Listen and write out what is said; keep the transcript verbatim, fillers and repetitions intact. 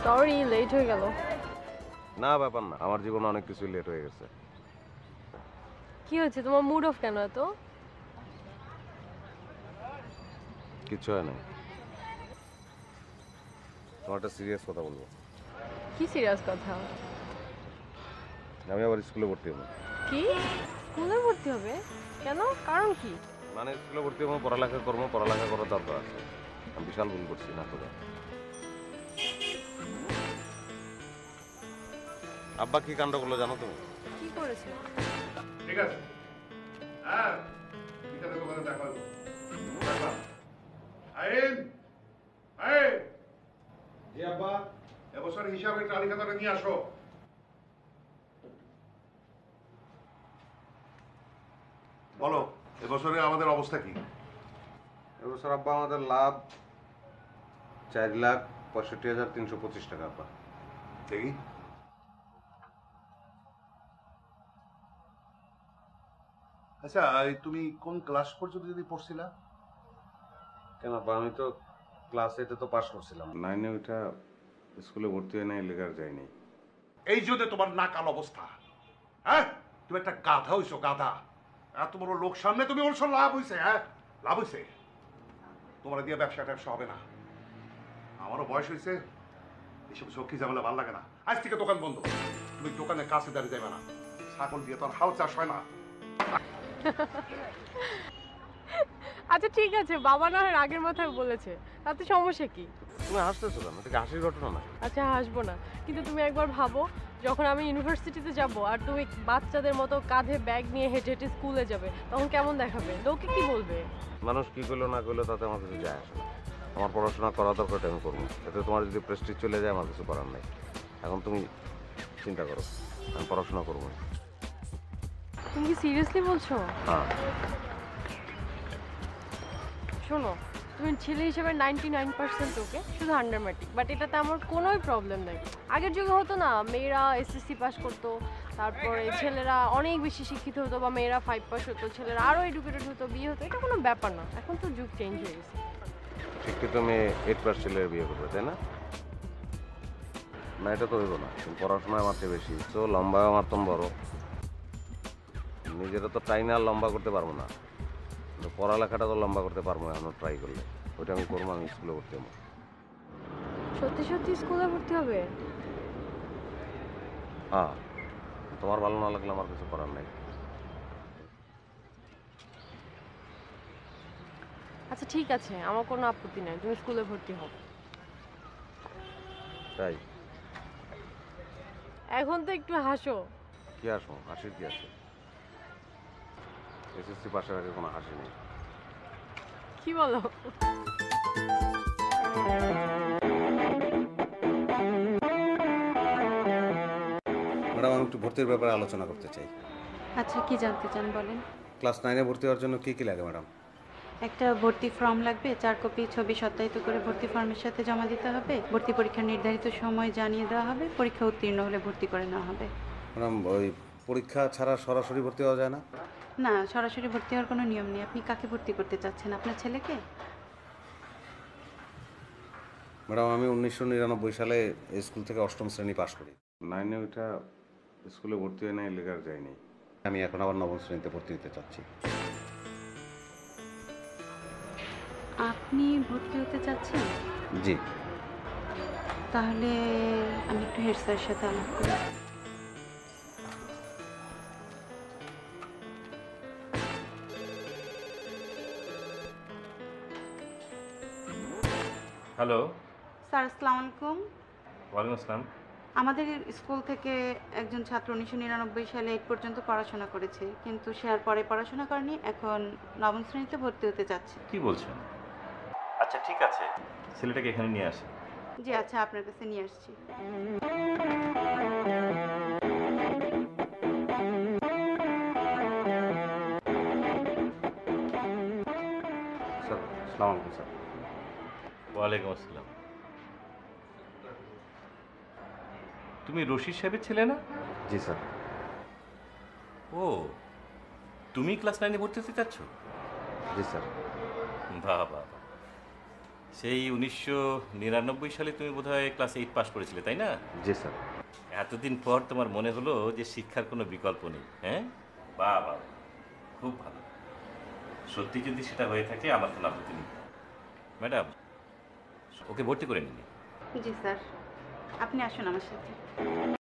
Sorry late হয়ে গেল। না ব্যাপার না, আমার জীবনে অনেক কিছু লেট হয়ে গেছে। কি হয়েছে তোমার মুড অফ কেন এত? কিছু হয় না, তোমার একটা সিরিয়াস কথা বলবো। কি সিরিয়াস কথা? আমি আবার স্কুলে ভর্তি হবো। কি স্কুলে ভর্তি হবে? কেন, কারণ কি? মানে স্কুলে ভর্তি হবো, পড়ালেখা করবো, পড়ালেখা করার দরকার আছে। আমি বিশাল ভুল করছি না তোরা। আব্বা কি কাণ্ড করলো জানো তুমি? কি করেছে? ঠিক আছে, হ্যাঁ বিকালে দোকানে দেখা হলো। আইন আইন জি আব্বা, এবছর হিসাবের তালিকাটা নিয়ে আসো। বলো এবছরে আমাদের অবস্থা কি? এবছর আব্বা আমাদের লাভ চার লাখ পঁয়ষট্টি হাজার তিনশো পঁচিশ টাকা আব্বা। দেখি আচ্ছা, এই তুমি কোন ক্লাস পর্যন্ত যদি পড়ছিলা? কেন আব্বা, আমি তো ক্লাস এইটে তো পাস করছিলাম, নাইনে ওইটা স্কুলে ভর্তি হয় নাই, লেখার যায়নি। এই জন্য তোমার নাকাল অবস্থা। হ্যাঁ, তুমি একটা গাধা হইছো, গাধা। এত বড় লোক সামনে তুমি বলছো লাভ হইছে। হ্যাঁ লাভ হইছে, তোমার দিয়ে ব্যবসা ট্যাবসা হবে না। আমারও বয়স হয়েছে, এইসব ঝক্কি ঝামেলা ভালো লাগে না। আজ থেকে দোকান বন্ধ, তুমি দোকানের কাছে দাঁড়িয়ে যাবে না। ছাগল দিয়ে তো আর হাল চাষ হয় না। আচ্ছা ঠিক আছে, বাবা না হয় আগের মাথায় বলেছে, তাতে সমস্যা কি? তুমি হাসতেছো কেন? এটা কি হাসির ঘটনা না? আচ্ছা হাসবো না, কিন্তু তুমি একবার ভাবো, যখন আমি ইউনিভার্সিটিতে যাব আর তুমি বাচ্চাদের মতো কাঁধে ব্যাগ নিয়ে হেঁটে হেঁটে স্কুলে যাবে, তখন কেমন দেখাবে? লোকে কি বলবে? মানুষ কি করলো না করলো তাতে আমার কিছু যায় আসে না। আমার পড়াশোনা করা দরকার, আমি করবো। এতে তোমার যদি প্রেস্টিজ চলে যায়, আমার কিছু করার নাই। এখন তুমি চিন্তা করো, আমি পড়াশোনা করবো। তুমি কি সিরিয়াসলি বলছো? হ্যাঁ। শোনো, তুমি ছেলে হিসেবে নাইনটি নাইন পার্সেন্ট ওকে, শুধু আন্ডার ম্যাট্রিক, বাট এটাতে আমার কোনোই প্রবলেম নেই। আগের যুগে হতো না, মেয়েরা এসএসসি পাস করতো, তারপরে ছেলেরা অনেক বেশি শিক্ষিত হতো, বা মেয়েরা ফাইভ পাস হতো, ছেলেরা আরও এডুকেটেড হতো, বিয়ে হতো, এটা কোনো ব্যাপার না। এখন তো যুগ চেঞ্জ হয়ে গেছে। শিক্ষিত মেয়ে এইট পাস ছেলের বিয়ে করবে, তাই না? না, এটা তো হইব না। তুমি পড়াশোনায় আমার চেয়ে বেশি, তো লম্বা আমার তো বড়, নিজেরা তো টাইনা আর লম্বা করতে পারবো না, কিন্তু পড়ালেখাটা তো লম্বা করতে পারবো এখন ট্রাই করলে। ওইটা আমি করবো, আমি স্কুলে ভর্তি হবো। সত্যি সত্যি স্কুলে ভর্তি হবে? হ্যাঁ, তোমার ভালো না লাগলে আমার কিছু করার নাই। আচ্ছা ঠিক আছে, আমার কোনো আপত্তি নাই, তুমি স্কুলে ভর্তি হও। তাই? এখন তো একটু হাসো। কি আসো, হাসির কি আছে? এসএসসি পাশের আগে কোনো হাসি নেই। কি বলো? ম্যাডাম, আমি একটু ভর্তির ব্যাপারে আলোচনা করতে চাই। আচ্ছা কি জানতে চান বলেন। ক্লাস নাইনে ভর্তি হওয়ার জন্য কী কী লাগে ম্যাডাম? একটা ভর্তি ফর্ম লাগবে, চার কপি ছবি সত্যায়িত করে ভর্তি ফর্মের সাথে জমা দিতে হবে। ভর্তি পরীক্ষার নির্ধারিত সময় জানিয়ে দেওয়া হবে, পরীক্ষা উত্তীর্ণ হলে ভর্তি করে নেওয়া হবে। ম্যাডাম, ওই পরীক্ষা ছাড়া সরাসরি ভর্তি হওয়া যায় না? না, সরাসরি ভর্তি হওয়ার কোনো নিয়ম নেই। আপনি কাকে ভর্তি করতে চাচ্ছেন, আপনার ছেলেকে? ম্যাডাম, আমি উনিশশো নিরানব্বই সালে স্কুল থেকে অষ্টম শ্রেণী পাশ করি। নাইনে ওইটা স্কুলে ভর্তি হয় নাই, লেখার যায়নি। আমি এখন আবার নবম শ্রেণীতে ভর্তি হতে চাচ্ছি। আপনি ভর্তি হতে চাচ্ছেন? জি। তাহলে আমি একটু হেড স্যারের সাথে আলাপ করি। হ্যালো। স্যার আসসালামু আলাইকুম। ওয়ালাইকুম আসসালাম। আমাদের স্কুল থেকে একজন ছাত্র উনিশশো নিরানব্বই সালে এইট পর্যন্ত পড়াশোনা করেছে, কিন্তু সে আর পরে পড়াশোনা করেনি, এখন নবম শ্রেণীতে ভর্তি হতে যাচ্ছে। কি বলছেন? আচ্ছা ঠিক আছে, ছেলেটাকে এখানে নিয়ে আসি। জি আচ্ছা, আপনার কাছে নিয়ে আসছি। স্যার আসসালামু আলাইকুম। স্যার ওয়ালাইকুম আসসালাম। তুমি রশিদ সাহেবের ছেলে না? জি স্যার। ও, তুমি ক্লাস নাইনে ভর্তি হতে চাচ্ছ? জি স্যার। বাহ বাহ বাহ। সেই উনিশশো নিরানব্বই সালে তুমি বোধহয় ক্লাস এইট পাস করেছিলে, তাই না? জি স্যার। এতদিন পর তোমার মনে হলো যে শিক্ষার কোনো বিকল্প নেই। হ্যাঁ, বাহ বাহ, খুব ভালো। সত্যি যদি সেটা হয়ে থাকে আমার কোনো আপত্তি নেই। ম্যাডাম, ওকে ভর্তি করে নিন। জি স্যার, আপনি আসুন আমার সাথে।